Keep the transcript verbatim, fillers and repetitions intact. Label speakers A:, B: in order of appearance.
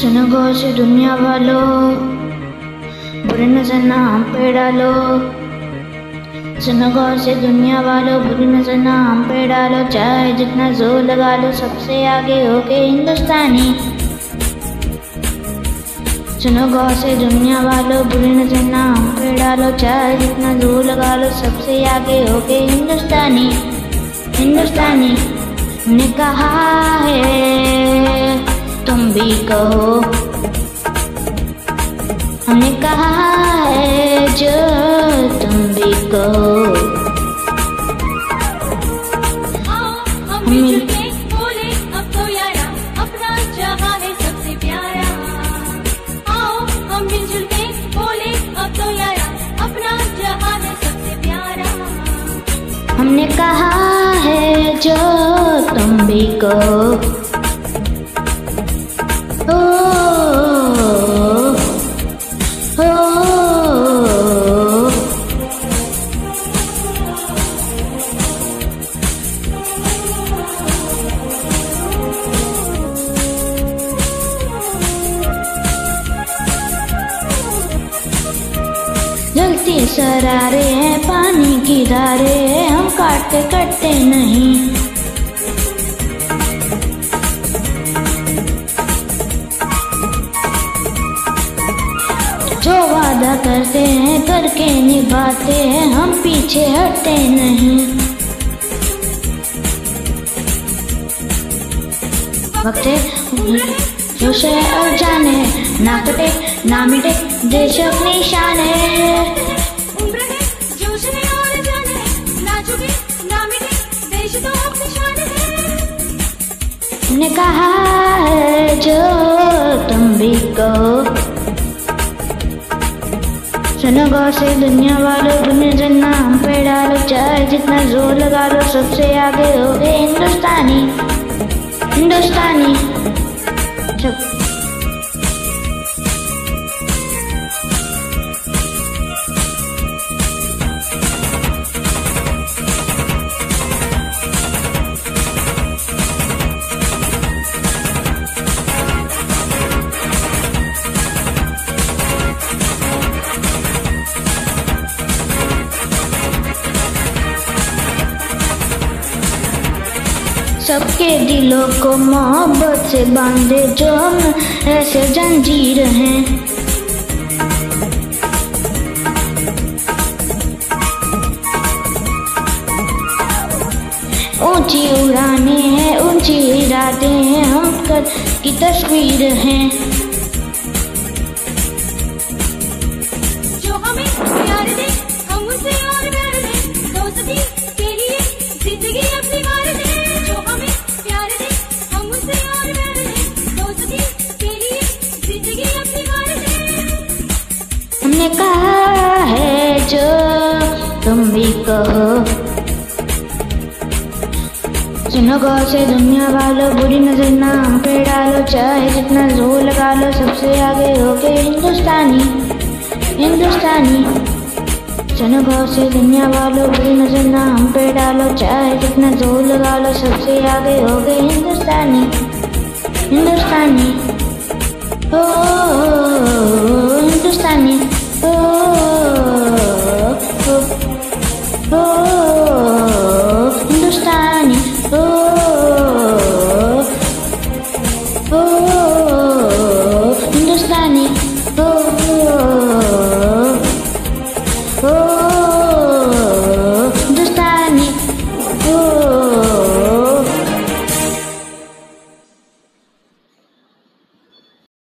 A: सुनो गौर से दुनिया वालों, बुरी नजर ना हम पे डालो। सुनो गौर से दुनिया वालों, बुरी नजर ना हम पे डालो। चाहे जितना जोर लगा लो, सबसे आगे होके हिंदुस्तानी। सुनो गौर से दुनिया वालों, बुरी नजर ना हम पे डालो। चाहे जितना जोर लगा लो, सबसे आगे होके हिंदुस्तानी। हिंदुस्तानी ने कहा है, तुम भी कहो। हमने कहा है जो तुम भी कहो।
B: आओ हम मिल के बोले अब तो यारा, अपना जहां है सबसे प्यारा। आओ हम मिलजुल के बोले अब तो यारा, अपना जहां है सबसे प्यारा।
A: हमने कहा है जो तुम भी कहो। ओ, ओ, जलती सरारे हैं, पानी की धारे हैं, हम काटते कटते नहीं। जो वादा करते हैं करके निभाते हैं, हम पीछे हटते नहीं। वक्त है जोश है और जान है, ना कटे ना मिटे देश अपनी शान है।
B: उम्र है जोश है और जान है, ना झुके ना मिटे देश तो अपनी शान है।
A: हमने कहा है जो तुम भी कहो। सुनो गौर से दुनिया वालों, बुरी नजर ना हम पे डालो। चाहे जितना जोर लगा लो, सबसे आगे हो गए हिंदुस्तानी। हिंदुस्तानी सब सबके दिलों को मोहब्बत से बांधे, जो हम ऐसे जंजीर हैं। ऊंची उड़ाने हैं, ऊंची इरादे हैं, हम कल की तस्वीर हैं।
B: जो हमें प्यार दे हम उसे और प्यार दे, दोस्ती के लिए जिंदगी अपनी वार दे। जो हमें प्यार दे हम उसे और प्यार दे, दोस्ती के लिए जिंदगी अपनी वार दे।
A: हमने कहा है जो तुम भी कहो। सुनो गौर से दुनिया वालों, बुरी नजर ना हम पे डालो। चाहे जितना जोर लगा लो, सबसे आगे होके हिंदुस्तानी। हिंदुस्तानी सुनो गौर से दुनिया वालों, बुरी नजर ना हम पे डालो। चाहे जितना जोर लगा लो, सबसे आगे होके हिंदुस्तानी। हिंदुस्तानी ओ, हिंदुस्तानी ओ, ओ, ओ, ओ,